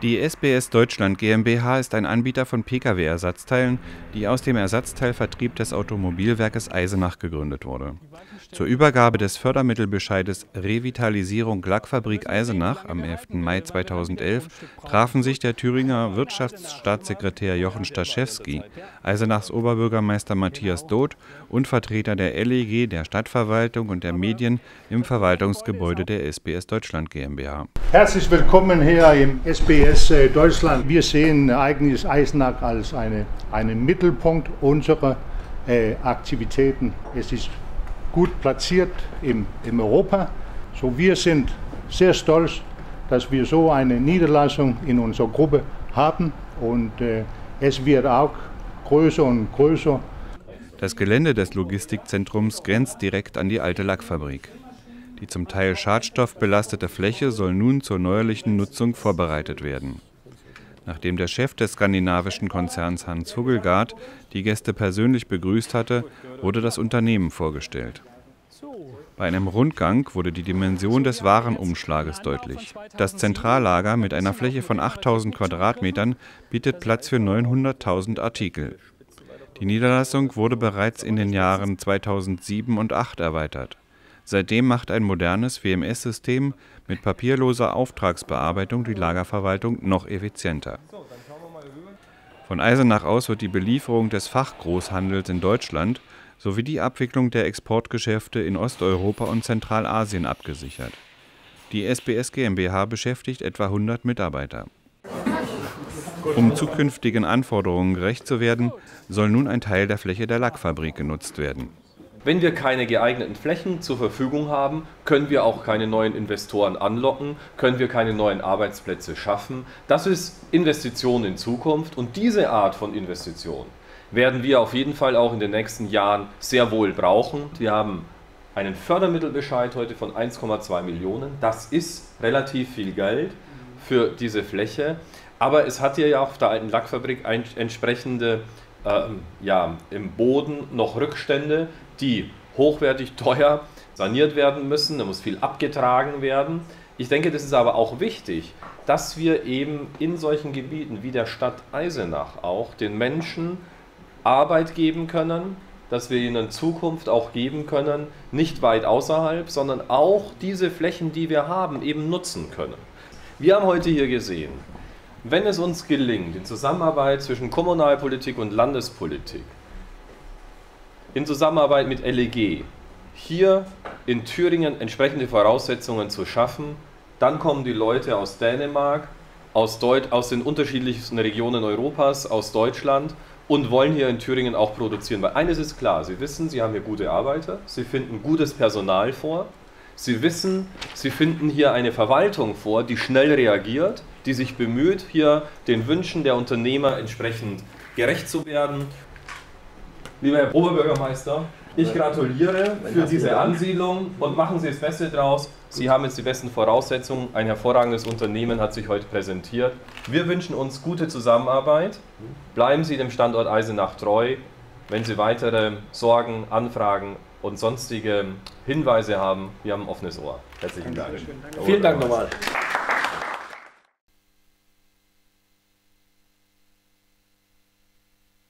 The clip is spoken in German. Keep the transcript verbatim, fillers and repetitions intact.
Die S B S Deutschland GmbH ist ein Anbieter von Pkw-Ersatzteilen, die aus dem Ersatzteilvertrieb des Automobilwerkes Eisenach gegründet wurde. Zur Übergabe des Fördermittelbescheides Revitalisierung Lackfabrik Eisenach am elften Mai zweitausendelf trafen sich der Thüringer Wirtschaftsstaatssekretär Jochen Staschewski, Eisenachs Oberbürgermeister Matthias Doth und Vertreter der L E G, der Stadtverwaltung und der Medien im Verwaltungsgebäude der S B S Deutschland GmbH. Herzlich willkommen hier im S B S Deutschland. Wir sehen eigentlich Eisenach als eine, einen Mittelpunkt unserer äh, Aktivitäten. Es ist gut platziert im, im Europa. So, wir sind sehr stolz, dass wir so eine Niederlassung in unserer Gruppe haben, und äh, es wird auch größer und größer. Das Gelände des Logistikzentrums grenzt direkt an die alte Lackfabrik. Die zum Teil schadstoffbelastete Fläche soll nun zur neuerlichen Nutzung vorbereitet werden. Nachdem der Chef des skandinavischen Konzerns Hans Huggelgaard die Gäste persönlich begrüßt hatte, wurde das Unternehmen vorgestellt. Bei einem Rundgang wurde die Dimension des Warenumschlages deutlich. Das Zentrallager mit einer Fläche von achttausend Quadratmetern bietet Platz für neunhunderttausend Artikel. Die Niederlassung wurde bereits in den Jahren zweitausendsieben und zweitausendacht erweitert. Seitdem macht ein modernes W M S-System mit papierloser Auftragsbearbeitung die Lagerverwaltung noch effizienter. Von Eisenach aus wird die Belieferung des Fachgroßhandels in Deutschland sowie die Abwicklung der Exportgeschäfte in Osteuropa und Zentralasien abgesichert. Die S B S GmbH beschäftigt etwa hundert Mitarbeiter. Um zukünftigen Anforderungen gerecht zu werden, soll nun ein Teil der Fläche der Lackfabrik genutzt werden. Wenn wir keine geeigneten Flächen zur Verfügung haben, können wir auch keine neuen Investoren anlocken, können wir keine neuen Arbeitsplätze schaffen. Das ist Investition in Zukunft, und diese Art von Investition werden wir auf jeden Fall auch in den nächsten Jahren sehr wohl brauchen. Wir haben einen Fördermittelbescheid heute von eins Komma zwei Millionen. Das ist relativ viel Geld für diese Fläche, aber es hat ja auf der alten Lackfabrik ein, entsprechende ähm, ja, im Boden noch Rückstände, die hochwertig teuer saniert werden müssen. Da muss viel abgetragen werden. Ich denke, das ist aber auch wichtig, dass wir eben in solchen Gebieten wie der Stadt Eisenach auch den Menschen Arbeit geben können, dass wir ihnen Zukunft auch geben können, nicht weit außerhalb, sondern auch diese Flächen, die wir haben, eben nutzen können. Wir haben heute hier gesehen, wenn es uns gelingt, in Zusammenarbeit zwischen Kommunalpolitik und Landespolitik, in Zusammenarbeit mit L E G, hier in Thüringen entsprechende Voraussetzungen zu schaffen, dann kommen die Leute aus Dänemark, aus, Deut- aus den unterschiedlichsten Regionen Europas, aus Deutschland und wollen hier in Thüringen auch produzieren. Weil eines ist klar, sie wissen, sie haben hier gute Arbeiter, sie finden gutes Personal vor, sie wissen, sie finden hier eine Verwaltung vor, die schnell reagiert, die sich bemüht, hier den Wünschen der Unternehmer entsprechend gerecht zu werden. Lieber Herr Oberbürgermeister, ich gratuliere für diese Ansiedlung und machen Sie das Beste draus. Sie haben jetzt die besten Voraussetzungen. Ein hervorragendes Unternehmen hat sich heute präsentiert. Wir wünschen uns gute Zusammenarbeit. Bleiben Sie dem Standort Eisenach treu. Wenn Sie weitere Sorgen, Anfragen und sonstige Hinweise haben, wir haben ein offenes Ohr. Herzlichen Dank. Vielen Dank nochmal.